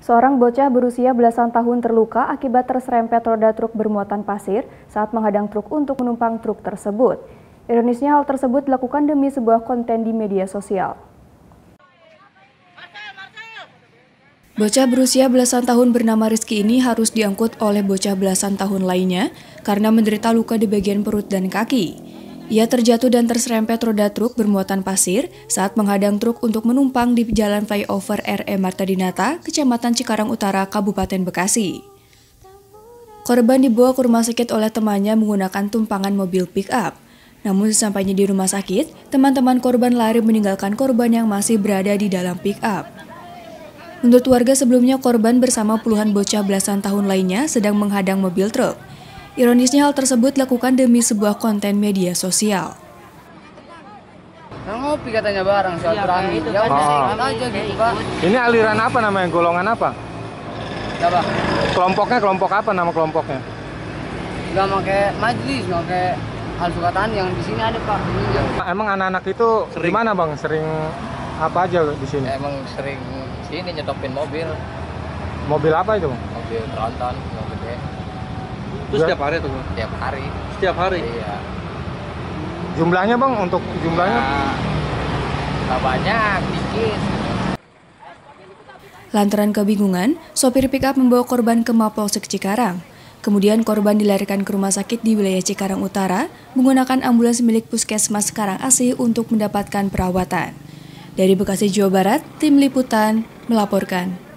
Seorang bocah berusia belasan tahun terluka akibat terserempet roda truk bermuatan pasir saat menghadang truk untuk menumpang truk tersebut. Ironisnya hal tersebut dilakukan demi sebuah konten di media sosial. Bocah berusia belasan tahun bernama Rizky ini harus diangkut oleh bocah belasan tahun lainnya karena menderita luka di bagian perut dan kaki. Ia terjatuh dan terserempet roda truk bermuatan pasir saat menghadang truk untuk menumpang di Jalan Flyover R.E. Marta Dinata, Kecamatan Cikarang Utara, Kabupaten Bekasi. Korban dibawa ke rumah sakit oleh temannya menggunakan tumpangan mobil pick-up. Namun sesampainya di rumah sakit, teman-teman korban lari meninggalkan korban yang masih berada di dalam pick-up. Menurut warga sebelumnya, korban bersama puluhan bocah belasan tahun lainnya sedang menghadang mobil truk. Ironisnya hal tersebut dilakukan demi sebuah konten media sosial. Ngopi katanya bareng silaturahmi. Ya udah ikut aja gitu, Pak. Ini aliran apa namanya? Golongan apa? Apa? Kelompok apa nama kelompoknya? Enggak pakai majlis, enggak pakai hal sukatani yang di sini ada, Pak. Emang anak-anak itu di mana, Bang? Sering apa aja di sini? Emang sering sini nyetopin mobil. Mobil apa itu, Bang? Mobil tronton, mobil gede. Itu setiap hari tuh? Setiap hari. Setiap hari? Iya. Jumlahnya, Bang, untuk jumlahnya? Nggak banyak, dikit. Lantaran kebingungan, sopir pick-up membawa korban ke Mapolsek Cikarang. Kemudian korban dilarikan ke rumah sakit di wilayah Cikarang Utara menggunakan ambulans milik Puskesmas Karangasih untuk mendapatkan perawatan. Dari Bekasi, Jawa Barat, Tim Liputan melaporkan.